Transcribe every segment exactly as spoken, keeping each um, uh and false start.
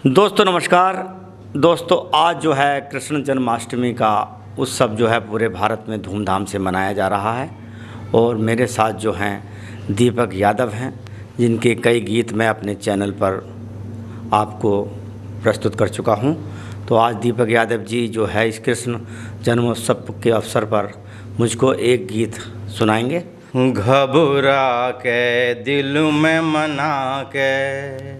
दोस्तों नमस्कार। दोस्तों आज जो है कृष्ण जन्माष्टमी का उत्सव जो है पूरे भारत में धूमधाम से मनाया जा रहा है और मेरे साथ जो हैं दीपक यादव हैं, जिनके कई गीत मैं अपने चैनल पर आपको प्रस्तुत कर चुका हूं। तो आज दीपक यादव जी जो है इस कृष्ण जन्मोत्सव के अवसर पर मुझको एक गीत सुनाएंगे। घबरा के दिल में मना के,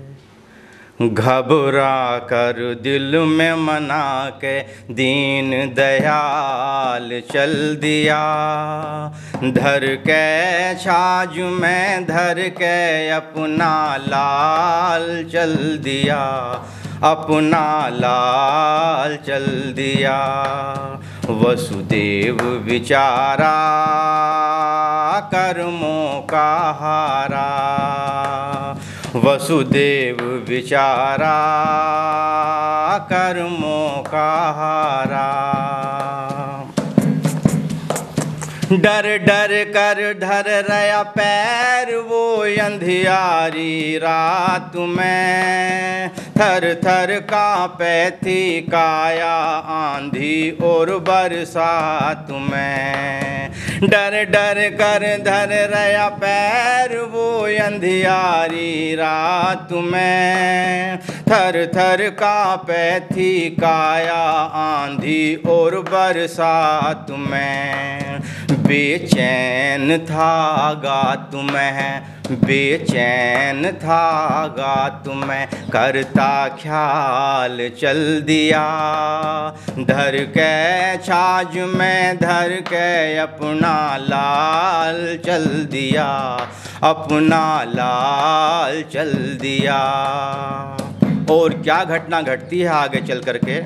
घबरा कर दिल में मना के दीन दयाल चल दिया। धर के छाज में धर के अपना लाल चल दिया, अपना लाल चल दिया। वसुदेव बिचारा कर्मों का हारा, वसुदेव बिचारा कर्मों का हारा। डर डर कर धर रया पैर वो अंधियारी रात में, थर थर कांपे थी काया आंधी और बरसात में। डर डर कर धर रया पैर वो अंधियारी रात में, थर थर कांपे थी काया आंधी और बरसात में। बेचैन था गा तुम्हें, बेचैन था गा तुम्हें करता ख्याल चल दिया। धर के छाज में धर के अपना लाल चल दिया, अपना लाल चल दिया। और क्या घटना घटती है आगे चल करके।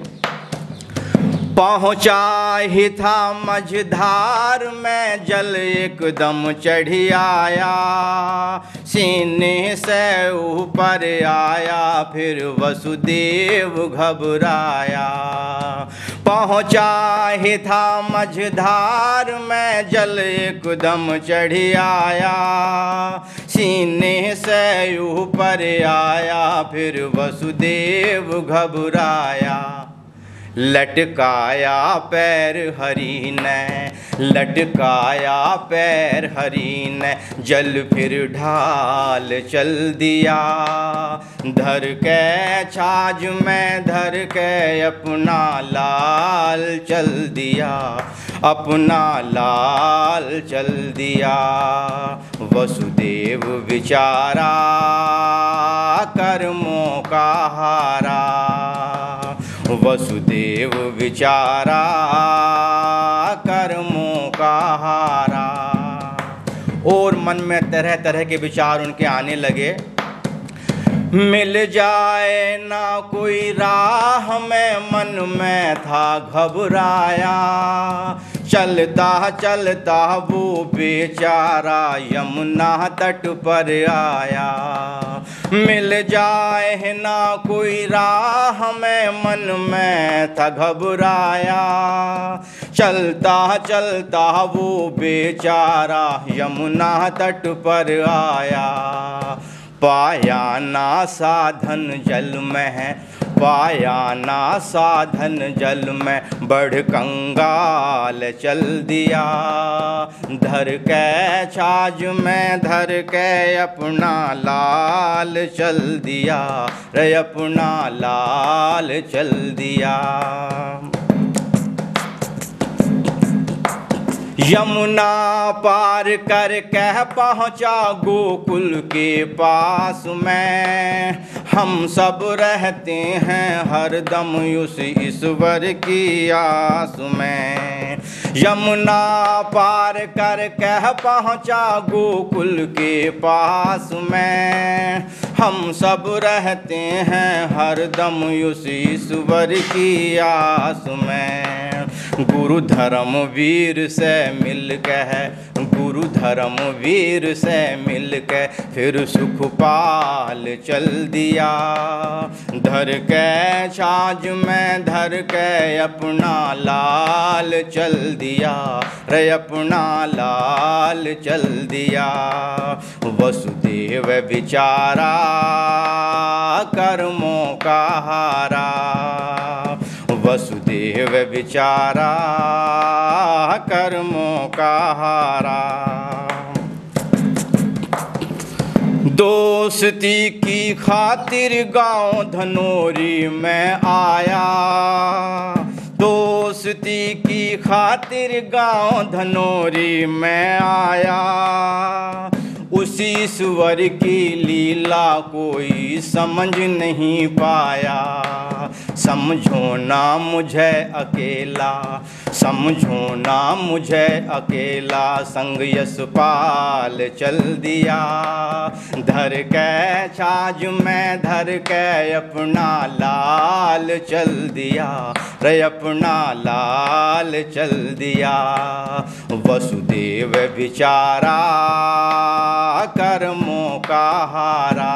पहुँचा ही था मझधार में जल एकदम चढ़ी आया, सीने से ऊपर आया फिर वसुदेव घबराया। पहुँचा ही था मझधार में जल एकदम चढ़ी आया, सीने से ऊपर आया फिर वसुदेव घबराया। लटकाया पैर हरि ने, लटकाया पैर हरि ने जल फिर ढाल चल दिया। धर के छाज में धर के अपना लाल चल दिया, अपना लाल चल दिया। वसुदेव बिचारा कर्मों का हारा, वसुदेव बिचारा कर्मों का हारा। और मन में तरह तरह के विचार उनके आने लगे। मिल जाए ना कोई राह में मन में था घबराया, चलता चलता वो बेचारा यमुना तट पर आया। मिल जाए ना कोई राह में मन में था घबराया, चलता चलता वो बेचारा यमुना तट पर आया। पाया ना साधन जल में है, पाया ना साधन जल में बढ़ कंगाल चल दिया। धर के छाज में धर के अपना लाल चल दिया, रे अपना लाल चल दिया। यमुना पार कर कह पहुँचा गोकुल के पास में, हम सब रहते हैं हरदम उस ईश्वर की आस में। यमुना पार कर कह पहुँचा गोकुल के पास में, हम सब रहते हैं हरदम उस ईश्वर की आस में। गुरु धर्म वीर से मिल के, गुरु धर्म वीर से मिल के फिर सुखपाल चल दिया। धर के छाछ में धर के अपना लाल चल दिया, रे अपना लाल चल दिया। वसुदेव बिचारा कर्मों का हारा, वसुदेव बिचारा कर्मों का हारा। दोस्ती की खातिर गांव धनोरी में आया, दोस्ती की खातिर गांव धनोरी में आया। उसी ईश्वर की लीला कोई समझ नहीं पाया। समझो ना मुझे अकेला, समझो ना मुझे अकेला, संग यशपाल चल दिया। धर के छाछ में धर के अपना लाल चल दिया, रे अपना लाल चल दिया। वसुदेव बिचारा कर्मों का हारा,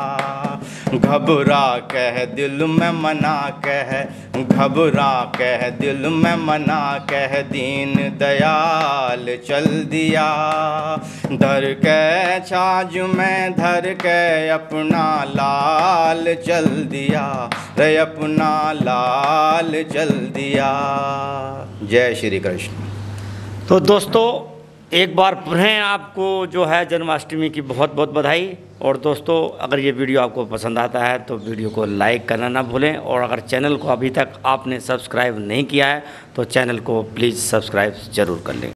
घबरा कह दिल में मना कह, घबरा कह दिल में मना कह, दीन दयाल चल दिया। धर के छाछ में धर के अपना लाल चल दिया, रे अपना लाल चल दिया। जय श्री कृष्ण। तो दोस्तों एक बार पुनः आपको जो है जन्माष्टमी की बहुत बहुत बधाई। और दोस्तों अगर ये वीडियो आपको पसंद आता है तो वीडियो को लाइक करना ना भूलें, और अगर चैनल को अभी तक आपने सब्सक्राइब नहीं किया है तो चैनल को प्लीज़ सब्सक्राइब ज़रूर कर लें।